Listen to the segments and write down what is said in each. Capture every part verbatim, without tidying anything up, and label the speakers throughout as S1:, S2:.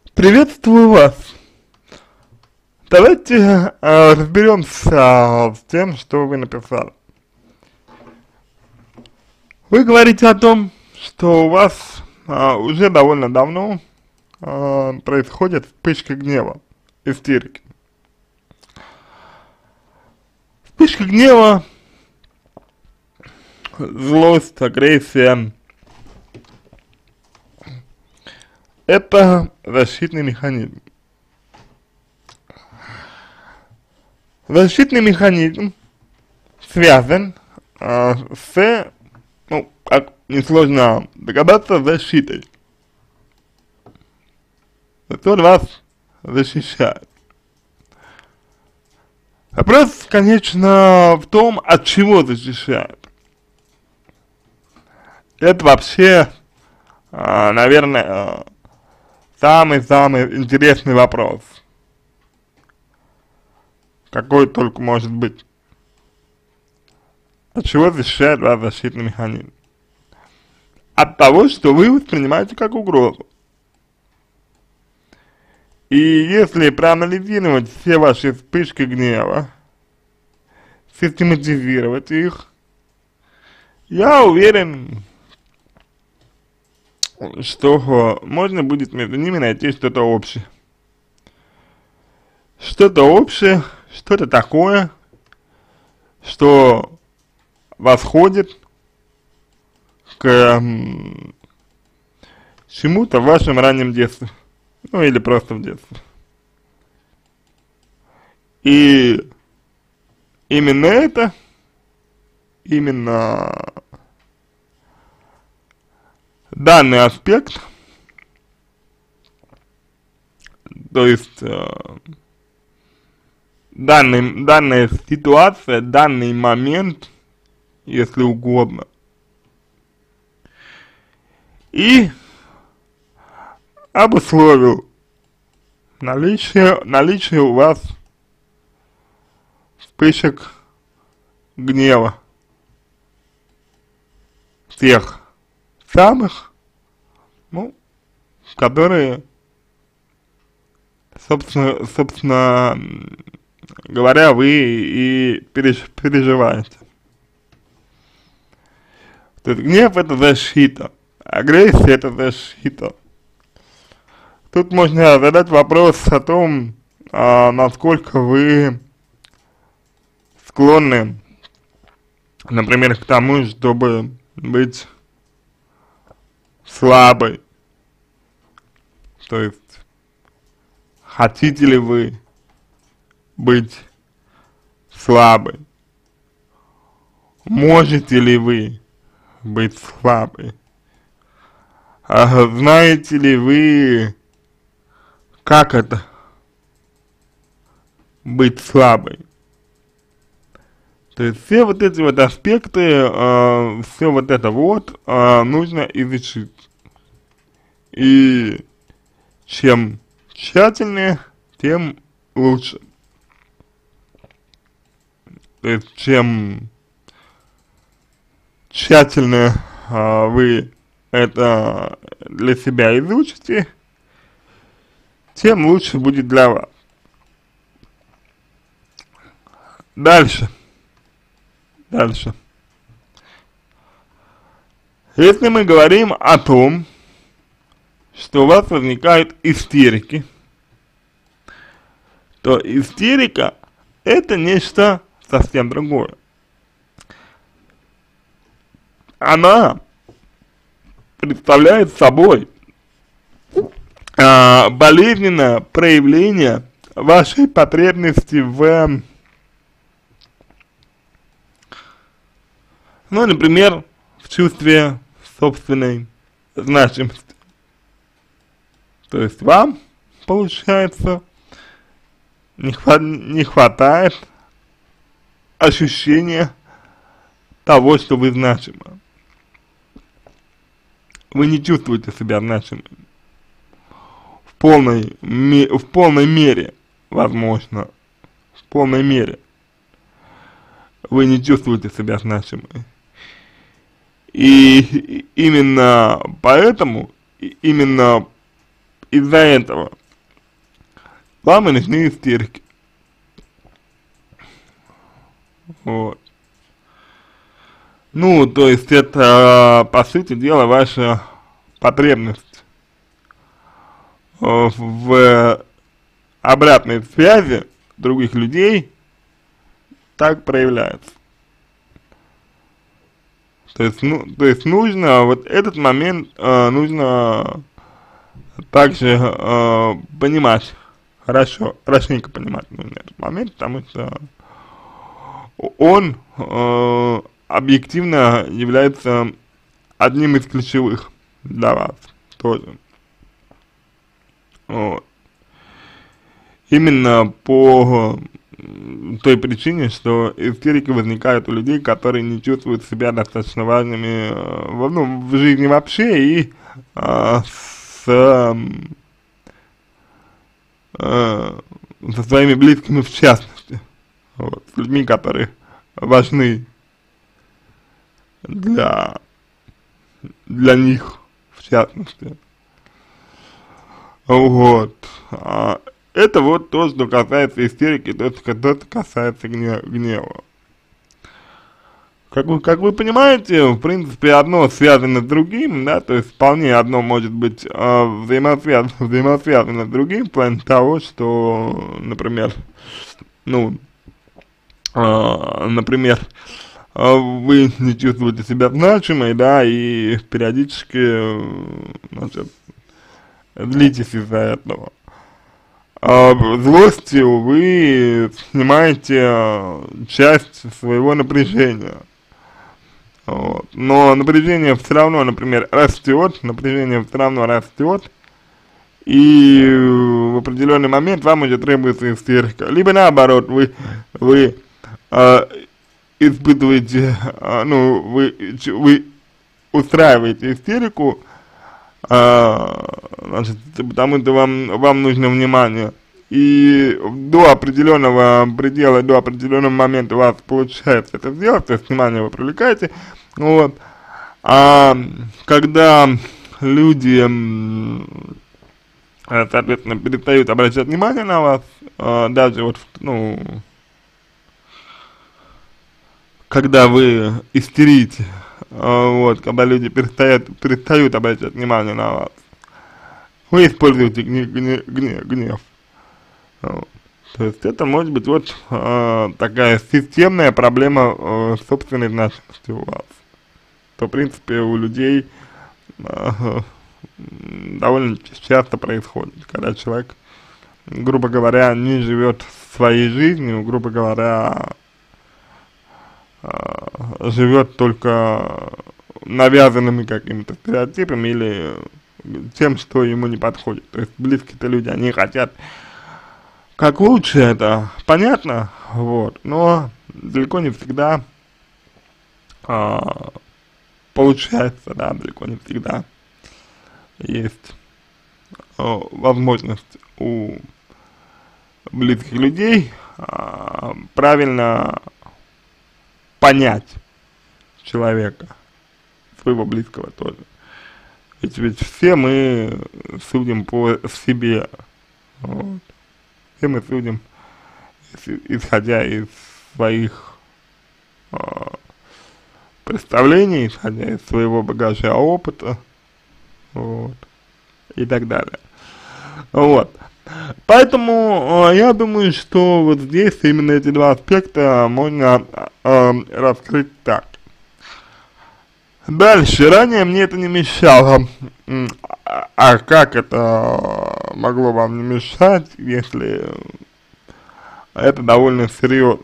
S1: Приветствую вас. Давайте э, разберемся с тем, что вы написали. Вы говорите о том, что у вас э, уже довольно давно э, происходит вспышка гнева, истерики. Вспышка гнева, злость, агрессия — это защитный механизм. Защитный механизм связан э, с, ну, как несложно догадаться, защитой. Это он вас защищает. Вопрос, конечно, в том, от чего защищает. Это вообще, э, наверное, самый-самый интересный вопрос, какой только может быть. От чего защищает вас защитный механизм? От того, что вы воспринимаете как угрозу. И если проанализировать все ваши вспышки гнева, систематизировать их, я уверен, что можно будет между ними найти что-то общее. Что-то общее, что-то такое, что восходит к чему-то в вашем раннем детстве. Ну или просто в детстве. И именно это, именно данный аспект, то есть э, данный, данная ситуация, данный момент, если угодно, и обусловил наличие, наличие у вас вспышек гнева, тех самых, ну, которые, собственно, собственно говоря, вы и переж, переживаете. То есть гнев — это защита, агрессия — это защита. Тут можно задать вопрос о том, а, насколько вы склонны, например, к тому, чтобы быть слабой. То есть, хотите ли вы быть слабой? Можете ли вы быть слабой? А знаете ли вы, как это быть слабой? То есть все вот эти вот аспекты, э, все вот это вот э, нужно изучить. И чем тщательнее, тем лучше. То есть чем тщательно э, вы это для себя изучите, тем лучше будет для вас. Дальше. Дальше. Если мы говорим о том, что у вас возникают истерики, то истерика — это нечто совсем другое. Она представляет собой э, болезненное проявление вашей потребности в, ну, например, в чувстве собственной значимости. То есть вам, получается, не, хва не хватает ощущения того, что вы значимы. Вы не чувствуете себя значимым в полной, в полной мере, возможно, в полной мере вы не чувствуете себя значимым. И именно поэтому, именно из-за этого вам и нужны истерики. Вот. Ну, то есть это, по сути дела, ваша потребность э, в обратной связи других людей так проявляется. То есть, ну, то есть нужно, вот этот момент э, нужно также э, понимать, хорошо, хорошенько понимать нужно этот момент, потому что он э, объективно является одним из ключевых для вас тоже. Вот. Именно по той причине, что истерики возникают у людей, которые не чувствуют себя достаточно важными э, в, ну, в жизни вообще и э, с, э, э, со своими близкими в частности, вот, с людьми, которые важны для, для них в частности. Вот. А, это вот то, что касается истерики, то, что касается гнева. гнева. Как вы, как вы понимаете, в принципе, одно связано с другим, да, то есть вполне одно может быть э, взаимосвязано, взаимосвязано с другим, в плане того, что, например, ну, э, например, э, вы не чувствуете себя значимой, да, и периодически, э, значит, злитесь из-за этого. А злостью вы снимаете часть своего напряжения. Вот. Но напряжение все равно, например, растет, напряжение все равно растет, и в определенный момент вам уже требуется истерика. Либо наоборот, вы, вы э, испытываете, э, ну, вы, вы устраиваете истерику, А, значит, потому что вам, вам нужно внимание, и до определенного предела, до определенного момента у вас получается это сделать, то есть внимание вы привлекаете, вот, а когда люди, соответственно, перестают обращать внимание на вас, даже вот, ну, когда вы истерите, вот, когда люди перестают, перестают обращать внимание на вас, вы используете гнев, гнев, гнев, гнев. Вот. То есть это может быть вот э, такая системная проблема э, собственной значимости у вас. То, в принципе, у людей э, довольно часто происходит, когда человек, грубо говоря, не живет своей жизнью, грубо говоря, живет только навязанными какими-то стереотипами или тем, что ему не подходит. То есть близкие-то люди, они хотят как лучше, это понятно, вот, но далеко не всегда а, получается, да, далеко не всегда есть а, возможность у близких людей а, правильно понять человека, своего близкого тоже. Ведь, ведь все мы судим по себе, вот. Все мы судим, исходя из своих э, представлений, исходя из своего багажа опыта, вот, и так далее. Вот. Поэтому э, я думаю, что вот здесь именно эти два аспекта можно э, раскрыть так. Дальше, ранее мне это не мешало, а, а как это могло вам не мешать, если это довольно серьезно?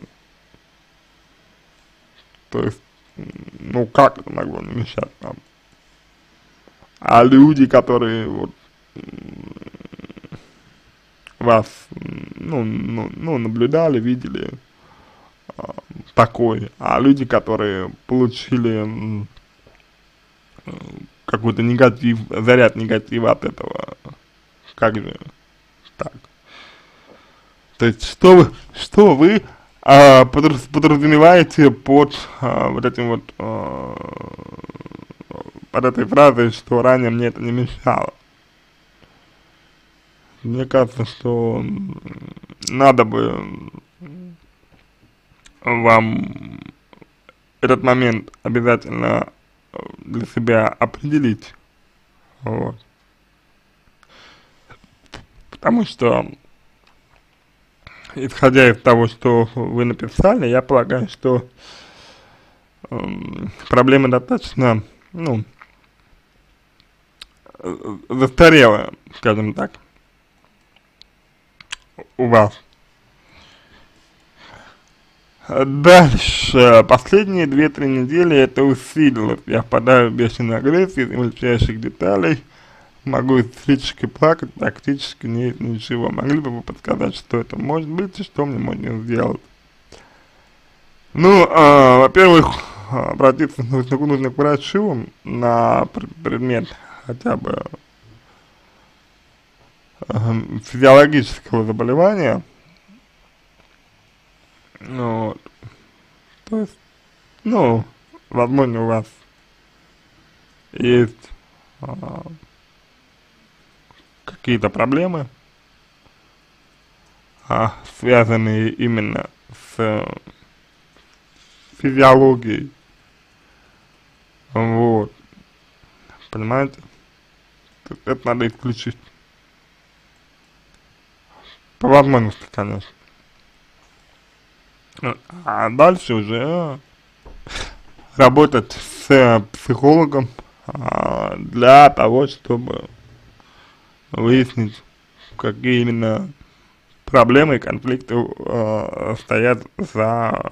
S1: То есть, ну как это могло не мешать вам? А люди, которые вот вас, ну, ну, ну наблюдали, видели э, такой, а люди, которые получили э, какой-то негатив, заряд негатива от этого, как же так? То есть, что вы, что вы э, подразумеваете под э, вот этим вот, э, под этой фразой, что ранее мне это не мешало? мне кажется, что надо бы вам этот момент обязательно для себя определить, вот, потому что, исходя из того, что вы написали, я полагаю, что э, проблема достаточно, ну, застарелая, скажем так, у вас. Дальше, последние две-три недели это усилилось, я впадаю в бешеную агрессию из мельчайших деталей, могу истерически плакать, практически нет ничего. Могли бы вы подсказать, что это может быть и что мне можно сделать? Ну, э, во-первых, обратиться нужно, нужно к врачу на предмет хотя бы э, физиологического заболевания. Ну, вот. То есть, ну, возможно, у вас есть а, какие-то проблемы, а, связанные именно с физиологией, вот, понимаете, это надо исключить, по возможности, конечно. А дальше уже работать с психологом а, для того, чтобы выяснить, какие именно проблемы и конфликты а, стоят за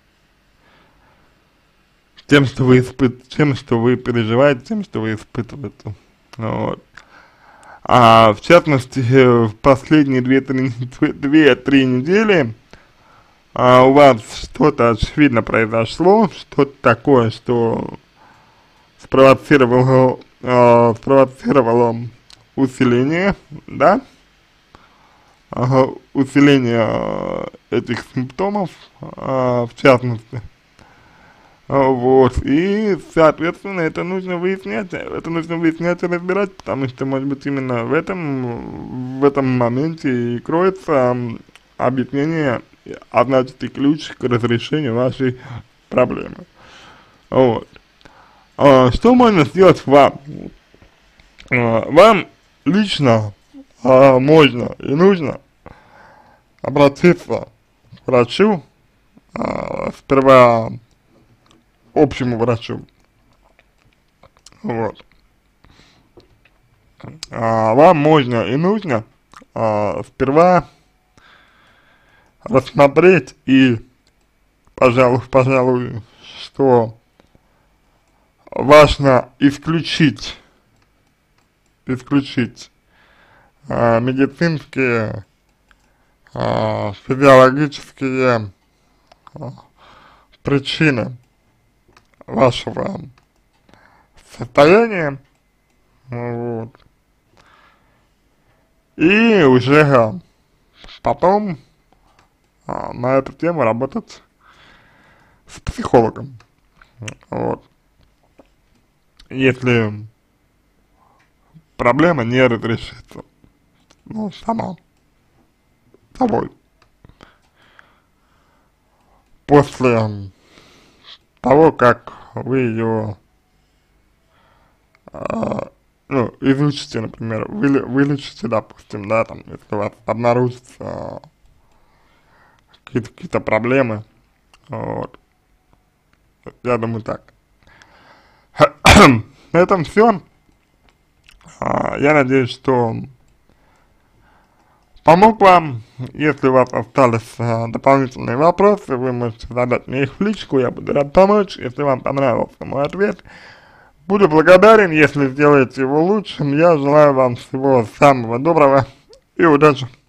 S1: тем, что вы испыт... тем, что вы переживаете, тем, что вы испытываете. Вот. А в частности, в последние две-три недели а у вас что-то очевидно произошло, что-то такое, что спровоцировало, э, спровоцировало усиление, да, ага, усиление э, этих симптомов, э, в частности, вот, и, соответственно, это нужно выяснять, это нужно выяснять и разбирать, потому что, может быть, именно в этом, в этом моменте и кроется объяснение, а значит и ключ к разрешению вашей проблемы. Вот. А, что можно сделать вам? А, вам лично а, можно и нужно обратиться к врачу, а, сперва общему врачу. Вот. А, вам можно и нужно а, сперва рассмотреть и, пожалуй, пожалуй, что важно исключить, исключить а, медицинские, а, физиологические а, причины вашего состояния, вот, и уже потом а, на эту тему работать с психологом, вот, если проблема не разрешится, ну, сама, собой, после того, как вы ее, а, ну, изучите, например, вы, вылечите, допустим, да, там, если у вас обнаружится какие-то какие-то проблемы, вот, я думаю так. На этом все. А, я надеюсь, что помог вам. Если у вас остались а, дополнительные вопросы, вы можете задать мне их в личку, я буду рад помочь. Если вам понравился мой ответ, буду благодарен, если сделаете его лучшим. Я желаю вам всего самого доброго и удачи.